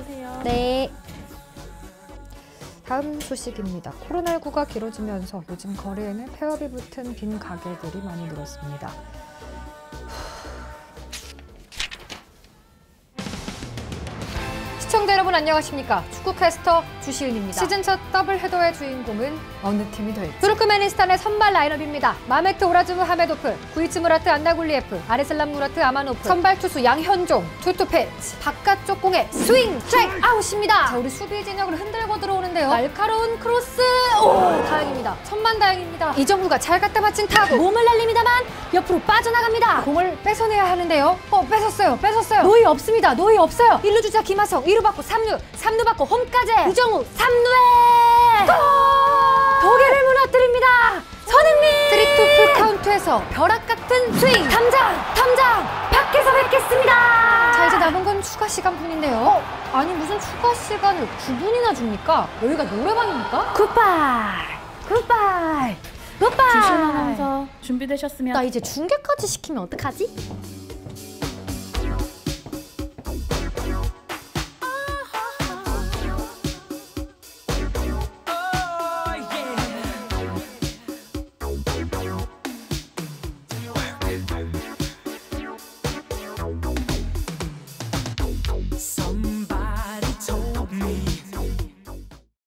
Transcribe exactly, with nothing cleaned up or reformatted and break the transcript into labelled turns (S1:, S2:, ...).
S1: 들어오세요.
S2: 네. 다음 소식입니다. 코로나십구가 길어지면서 요즘 거리에는 폐업이 붙은 빈 가게들이 많이 늘었습니다. 시청자 여러분 안녕하십니까? 축구 캐스터 주시은입니다. 시즌 첫 더블 헤더의 주인공은 어느 팀이 될지. 투르크메니스탄의 선발 라인업입니다. 마메트 오라즈무 하메도프, 구이츠 무라트 안나굴리에프, 아레슬람 무라트 아마노프, 선발 투수 양현종, 투투 패치, 바깥쪽 공에 스윙, 스트라이크 아웃입니다. 자, 우리 수비 진영을 흔들고 들어오는데요. 날카로운 크로스, 오, 다행입니다. 천만 다행입니다. 이정후가 잘 갖다 맞힌 타구, 몸을 날립니다만 옆으로 빠져나갑니다. 공을 뺏어내야 하는데요. 어, 뺏었어요, 뺏었어요. 노이 없습니다, 노이 없어요. 일 루 주자 김하성, 이 루 받고 삼 루, 삼 루 받고 홈까지. 이정후 삼 루에 골! 독일을 무너뜨립니다. 손흥민! 쓰리 투 풀 카운트에서 벼락 같은 스윙! 탐장! 탐장! 밖에서 뵙겠습니다! 자, 이제 남은 건 추가 시간뿐인데요. 어? 아니, 무슨 추가 시간을 구 분이나 줍니까? 여기가 노래방입니까? 굿바이! 굿바이! 굿바이!
S1: 주시은 아나운서 준비되셨으면
S2: 나 이제 중계까지 시키면 어떡하지?